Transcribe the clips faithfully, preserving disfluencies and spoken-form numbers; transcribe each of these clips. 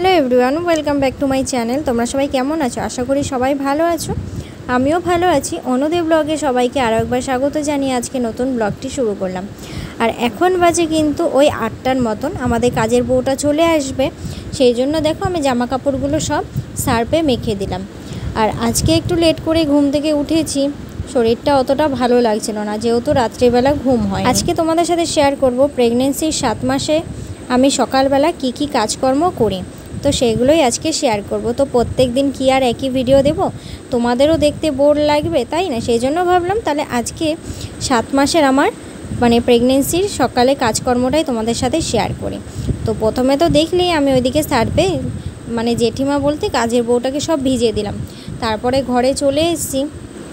Hello everyone welcome back to my channel. तुम्हारा सबाई केमन आछो? आशा करी सबाई भालो आछो। आमिओ भालो आछि। अनुदेव ब्लगे सबाइके आरो एकबार स्वागत जानिए आज के नतून ब्लगटी शुरू करलाम। और एखन बाजे किन्तु ओई आठटार मतन आमादेर काजेर बउटा चले आसबे, सेई जोन्नो देखो आमि जामा कापड़गुलो सब सार्फे मेखे दिलाम। और आजके एकटु लेट करे घुम थेके उठेछि, शरीरटा अतटा भालो लागछिलो ना, जेहेतु रात्रिबेला घुम हय। आजके तोमादेर साथे शेयर करब प्रेगनेंसिर सात मासे आमी सकालबेला की की काजकर्म करी, तो सेगुलोई आज के शेयर करब। तो प्रत्येक दिन कि आर एक ही भिडियो देब, तोमादेरो देखते बोर लागबे ताई ना, सेई जोन्नो भाबलाम ताहले आज के सात मासेर आमार माने प्रेगनेंसिर सकाले काजकर्मटाई तोमादेर साथे शेयर करी। तो प्रथमे तो देखलेई आमी ओइदिके सार्फे माने जेठिमा बोलते काजेर बउटाके सब भिजिए दिलाम। तारपरे घरे चले एसेछि,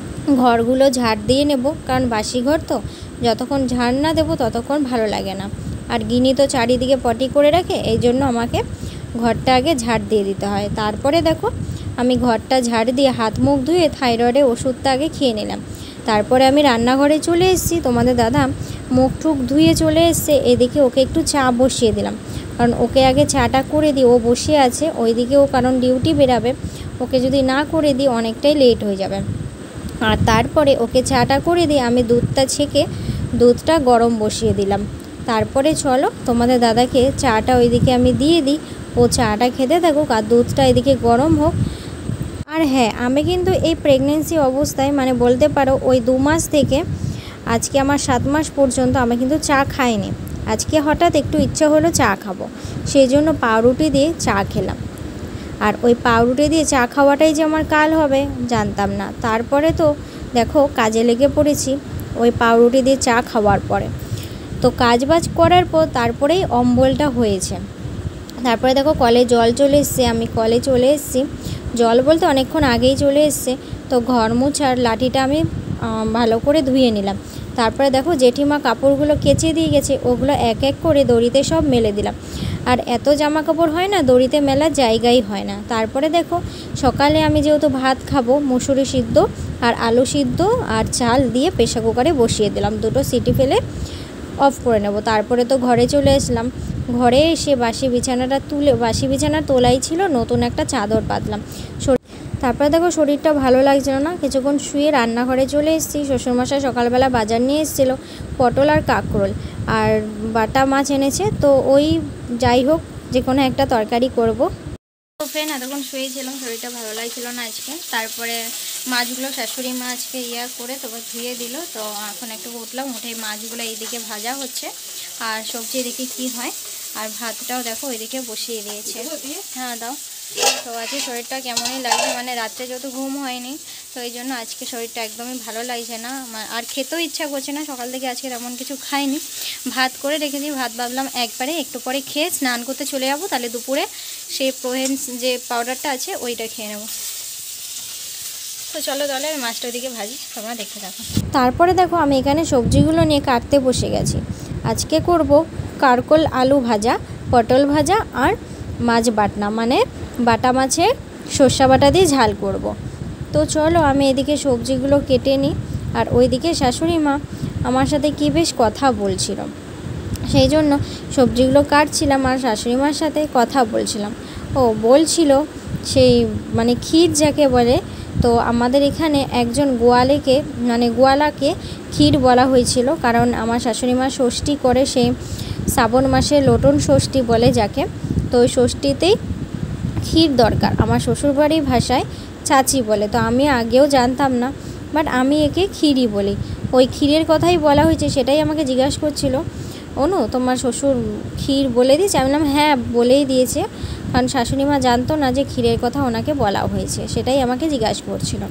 घरगुलो झाड़ दिए नेब, कारण बासी घर तो যতক্ষণ झाड़ ना देब ततक्षण भालो लागे ना। और गिनी तो चारिदिके पटी करे राखे, एई जोन्नो आमाके घरटा आगे झाड़ दिए दिते हय। तारपरे देखो आमी घरटा झाड़ दिए हाथ मुख धुए थाइरয়েডের ওষুধটা आगे खेये निलाम। तारपरे आमी रान्नाघरे चले एसेछि, तोमादेर दादा मुख टुक धुए चले एसेছে। एदिके ओके एकटु चा बसिए दिलाम, कारण ओके आगे चाटा करे दिए, ओ बसे आछे ओइदिके, ओ कारण डिउटी बेराबे, ओके जोदि ना करे दिई अनेकटाई लेट हये जाबे। और तारपरे ओके चाटा करे दिए आमी दूधटा छेके दूधटा गरम बसिए दिलाम। तारपरे चलो तोमादेर दादाके चाटा ओइदिके आमी दिए दिई, ओ चाटा खेते थाकुक और दूधटा एदिके गरम होक। और हाँ, आमी किन्तु एई प्रेगनेंसि अवस्थाय माने बोलते पारो ओई दो मास थेके आजके आमार सात मास पर्यन्त आमी किन्तु चा खाइनि। आजके हठात् एकटु इच्छा हलो चा खाबो, सेई जोन्नो पाउरुटी दिए चा खेलाम। और ओई पाउरुटी दिए चा खाওয়াটাই যে আমার কাল হবে জানতাম না। তারপরে তো দেখো কাজে লেগে পড়েছি ওই পাউরুটি দিয়ে চা খাওয়ার পরে। তো কাজ বাজ করার পর তারপরেই অম্বলটা হয়েছে। তারপরে দেখো কলে জল চলে এসেছে, আমি কলে চলে এসেছি। জল বলতে অনেকক্ষণ আগেই চলে এসেছে। তো ঘর মোছার লাঠিটা আমি ভালো করে ধুয়ে নিলাম। তারপরে দেখো জেঠিমা কাপড়গুলো কেচে দিয়ে গেছে, ওগুলো এক এক করে দড়িতে সব মেলে দিলাম। আর এত জামা কাপড় হয় না, দড়িতে মেলার জায়গাই হয় না। তারপরে দেখো সকালে আমি যেহেতু ভাত খাবো, মুসুরি সিদ্ধ আর আলু সিদ্ধ আর চাল দিয়ে প্রেসার কুকারে বসিয়ে দিলাম, দুটো সিটি ফেলে অফ করে নেব। তারপরে তো ঘরে চলে আসলাম। ঘরে এসে বাসি বিছানাটা তুলে, বাসি বিছানা তোলাই ছিল, নতুন একটা চাদর পাতলাম। তারপরে দেখো শরীরটা ভালো লাগছিল না, কিছুক্ষণ শুয়ে রান্নাঘরে চলে এসেছি। শ্বশুরমশাই সকালবেলা বাজার নিয়ে এসেছিলো পটল আর কাঁকরোল আর বাটা মাছ এনেছে, তো ওই যাই হোক যে কোনো একটা তরকারি করব। তো ফ্রেন্ড এতক্ষণ শুয়েছিলাম, শরীরটা ভালো লাগছিল না আজকে। তারপরে মাছগুলো শাশুড়ি মা আজকে ইয়া করে তবে ধুয়ে দিল। তো এখন একটু উঠলাম, উঠে মাছগুলো এইদিকে ভাজা হচ্ছে আর সবজি এদিকে কী হয়, আর ভাতটাও দেখো ওইদিকে বসিয়ে দিয়েছে। হ্যাঁ দাও। তো আজকে শরীরটা কেমনই লাগছে, মানে রাত্রে যেহেতু ঘুম হয়নি, তো এই জন্য আজকে শরীরটা একদমই ভালো লাগছে না, আর খেতেও ইচ্ছা করছে না। সকাল থেকে আজকে তেমন কিছু খাইনি, ভাত করে রেখেছি। ভাত ভাবলাম একবারে একটু পরে খেয়ে স্নান করতে চলে যাবো, তাহলে দুপুরে সেই প্রোহেন্স যে পাউডারটা আছে ওইটা খেয়ে নেবো। তো চলো তাহলে আমি মাছটা ওইদিকে ভাজি, তোমরা দেখতে থাকো। তারপরে দেখো আমি এখানে সবজিগুলো নিয়ে কাটতে বসে গেছি। আজকে করব কারকোল আলু ভাজা, পটল ভাজা আর মাছ বাটনা, মানে বাটা মাছে সর্ষা বাটা দিয়ে ঝাল করব। তো চলো আমি এদিকে সবজিগুলো কেটে নিই, আর ওইদিকে শাশুড়ি মা আমার সাথে কী বেশ কথা বলছিল, সেই জন্য সবজিগুলো কাটছিলাম আর শাশুড়ি মার সাথে কথা বলছিলাম। ও বলছিল সেই মানে ক্ষীর যাকে বলে, তো আমাদের এখানে একজন গোয়ালেকে মানে গোয়ালাকে ক্ষীর বলা হয়েছিল, কারণ আমার শাশুড়ি মা ষষ্ঠী করে, সেই শ্রাবণ মাসে লোটন ষষ্ঠী বলে যাকে। তো ওই ষষ্ঠীতেই ক্ষীর দরকার, আমার শ্বশুরবাড়ির ভাষায় চাচি বলে। তো আমি আগেও জানতাম না, বাট আমি একে ক্ষীরই বলি। ওই ক্ষীরের কথাই বলা হয়েছে, সেটাই আমাকে জিজ্ঞাসা করছিল, অনু তোমার শ্বশুর ক্ষীর বলে দিয়েছে? আমি বললাম হ্যাঁ বলেই দিয়েছে, কারণ শাশুড়ি মা জানতো না যে ক্ষীরের কথা ওনাকে বলা হয়েছে, সেটাই আমাকে জিজ্ঞাসা করছিল।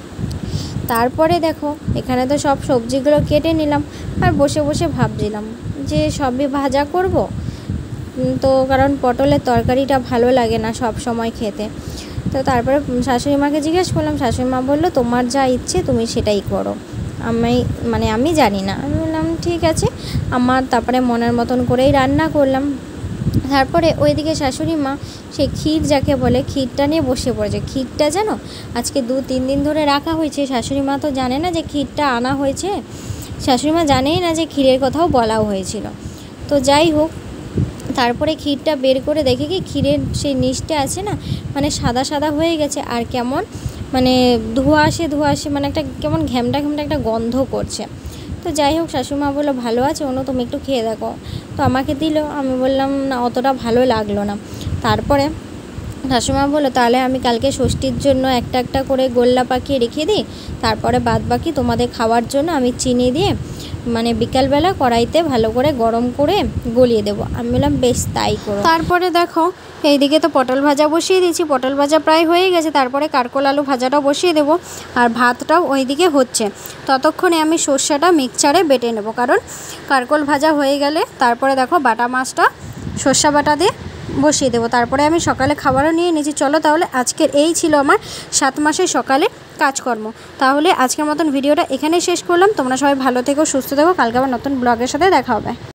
তারপরে দেখো এখানে তো সব সবজিগুলো কেটে নিলাম, আর বসে বসে ভাবছিলাম যে সবই ভাজা করব, তো কারণ পটলের তরকারিটা ভালো লাগে না সব সময় খেতে। তো তারপরে শাশুড়ি মাকে জিজ্ঞেস করলাম, শাশুড়ি মা বললো তোমার যা ইচ্ছে তুমি সেটাই করো, আমি মানে আমি জানি না। আমি বললাম ঠিক আছে আমার, তারপরে মনের মতন করেই রান্না করলাম। তারপরে ওইদিকে শাশুড়ি মা সেই ক্ষীর যাকে বলে ক্ষীরটা নিয়ে বসে পড়েছে। ক্ষীরটা জানো আজকে দু তিন দিন ধরে রাখা হয়েছে, শাশুড়ি মা তো জানে না যে ক্ষীরটা আনা হয়েছে, শাশুড়ি মা জানেই না যে ক্ষীরের কথাও বলাও হয়েছিল। তো যাই হোক তারপরে ক্ষীরটা বের করে দেখে কি ক্ষীরের সেই নিচটা আছে না মানে সাদা সাদা হয়ে গেছে, আর কেমন মানে ধোঁয়া আসে ধোঁয়া আসে মানে একটা কেমন ঘ্যামটা ঘ্যামটা একটা গন্ধ করছে। তো যাই হোক শাশুড়িমা বললো ভালো আছে অনু, তুমি একটু খেয়ে দেখো। তো আমাকে দিল, আমি বললাম না অতটা ভালো লাগলো না। তারপরে শাশুড়িমা বললো তাহলে আমি কালকে ষষ্ঠীর জন্য একটা একটা করে গোল্লা পাকিয়ে রেখে দিই, তারপরে বাদ বাকি তোমাদের খাওয়ার জন্য আমি চিনি দিয়ে মানে বিকালবেলা কড়াইতে ভালো করে গরম করে গলিয়ে দেবো। আমি বললাম বেশ তাই করো। তারপরে দেখো এইদিকে তো পটল ভাজা বসিয়ে দিয়েছি, পটল ভাজা প্রায় হয়ে গেছে, তারপরে কারকোল আলু ভাজাটাও বসিয়ে দেবো, আর ভাতটাও ওইদিকে হচ্ছে। ততক্ষণে আমি সর্ষেটা মিক্সচারে বেটে নেব, কারণ কারকোল ভাজা হয়ে গেলে তারপরে দেখো বাটা মাছটা সর্ষে বাটা দিয়ে বসিয়ে দেবো। তারপরে আমি সকালে খাবারও নিয়ে নিয়েছি। চলো তাহলে আজকের এই ছিল আমার সাত মাসের সকালে কাজকর্ম। তাহলে আজকের মতন ভিডিওটা এখানেই শেষ করলাম। তোমরা সবাই ভালো থেকো, সুস্থ থেকো। কালকে আবার নতুন ব্লগের সাথে দেখা হবে।